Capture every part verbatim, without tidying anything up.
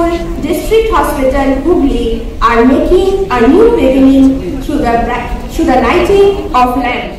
Medical District Hospital, Hooghly, are making a new beginning through the, through the lighting of lamps.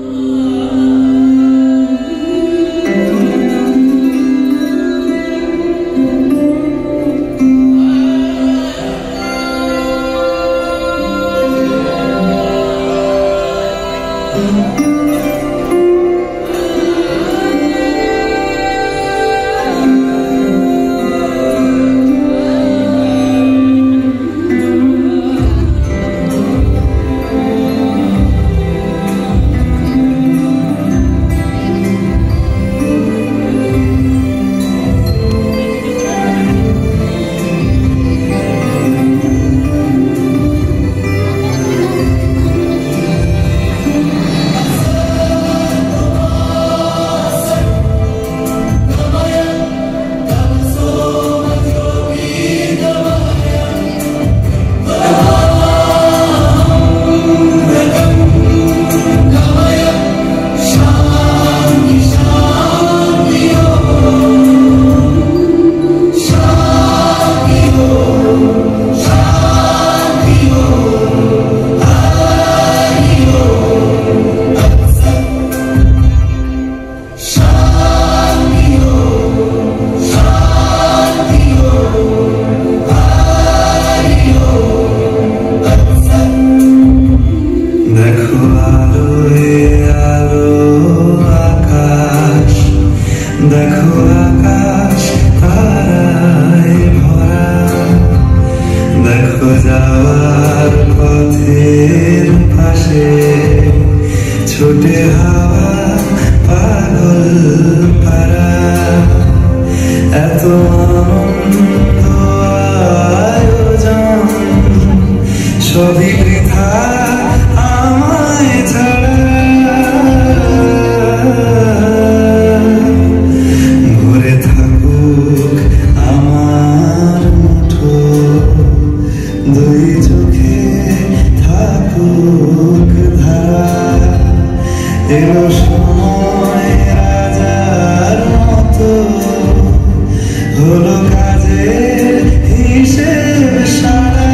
छोटे हवा पागल पारा এত আনন্দ আয়োজন সবই বৃথা আমায় ছাড়া ঘুরে থাকুক আমার মুঠো দুই চোখে থাকুক ধারা এলো সময় রাজার মতো হলো কাজের হিসেব সারা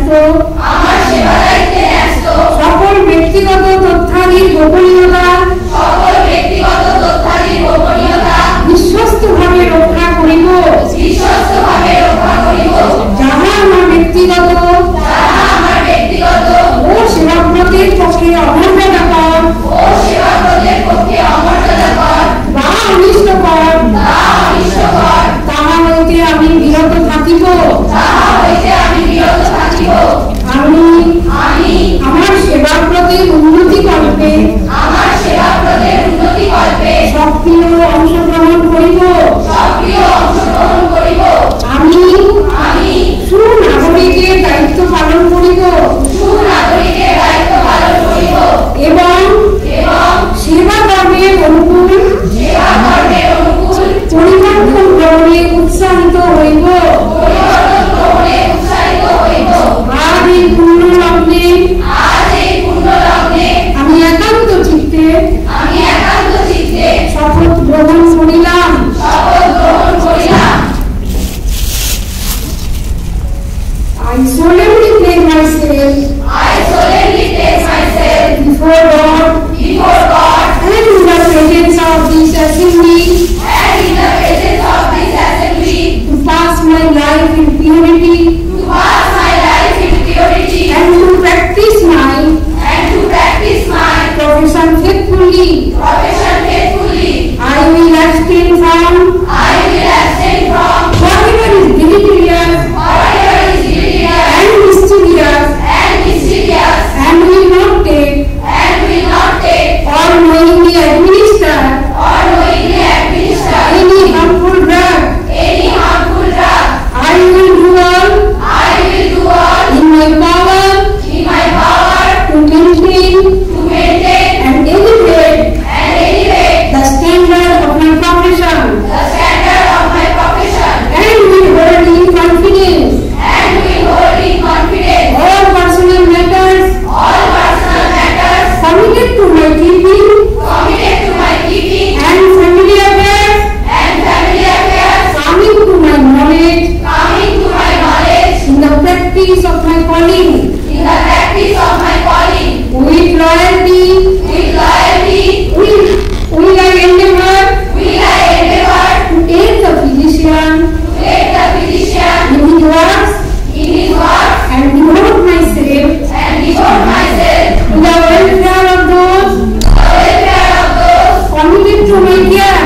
ন্যস্ত সকল ব্যক্তিগত তথ্যাদির গোপনীয়তা বিশ্বস্তভাবে রক্ষা করিব, যাহা আমার ব্যক্তিগত ও সেবাব্রতের পক্ষে অমর্যাদাকর বা অনিষ্টকর, তাহা হইতে আমি বিরত থাকিব। আমি আমার সেবাব্রতের উন্নতি কল্পে সক্রিয় অংশগ্রহণ করিব। আমি সুনাগরিকের দায়িত্ব পালন করিব এবং সেবা কর্মের অনুকূল পরিবর্তন গ্রহণে উৎসাহিত হইব। আজ এই পূর্ণ লগ্নে আমি একান্ত চিত্তে শপথ গ্রহণ করিলাম। I solemnly pledge myself before God and in the presence of this assembly to pass my life in purity and to practice my profession faithfully. I will abstain from whatever is deleterious and mischievous and will not take or knowingly administer any harmful drug. I will do all in my power to maintain and elevate the standard of my profession and will hold in confidence all personal matters committed to my keeping and family affairs coming to my knowledge in the practice of my calling with loyalty. Will, will I endeavor to aid the physician in his works and devote myself to the welfare of those committed to my care.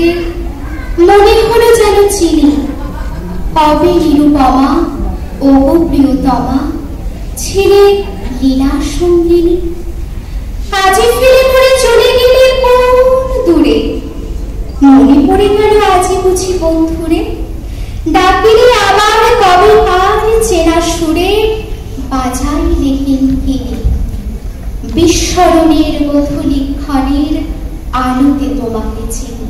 মনে হলো যেন চিনি কবে নিরুপমা ও প্রিয়তমা ছেড়ে লীলা সঙ্গিনী। কাজে ফিরে পড়ে চলে গেলে কোন দূরে, মনে পড়ে গেল আজি বুঝি বন্ধুরে। ডাকিলে আবার কবে তার চেনা সুরে বাজাইলে কিঙ্কিণী। বিস্মরণের গধূলি ক্ষণের আলোতে তোমাকে চিনি।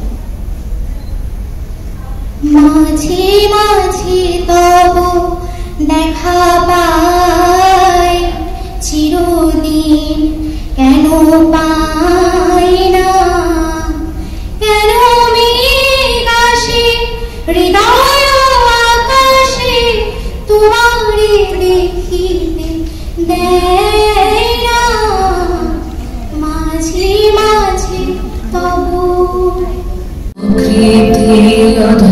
মাঝে মাঝে তব দেখা পাই, চিরদিন কেন পাই না, কেন মেঘ আসে হৃদয় আকাশে তোমারে দেখিতে দেয় না। মাঝে মাঝে তব কৃতি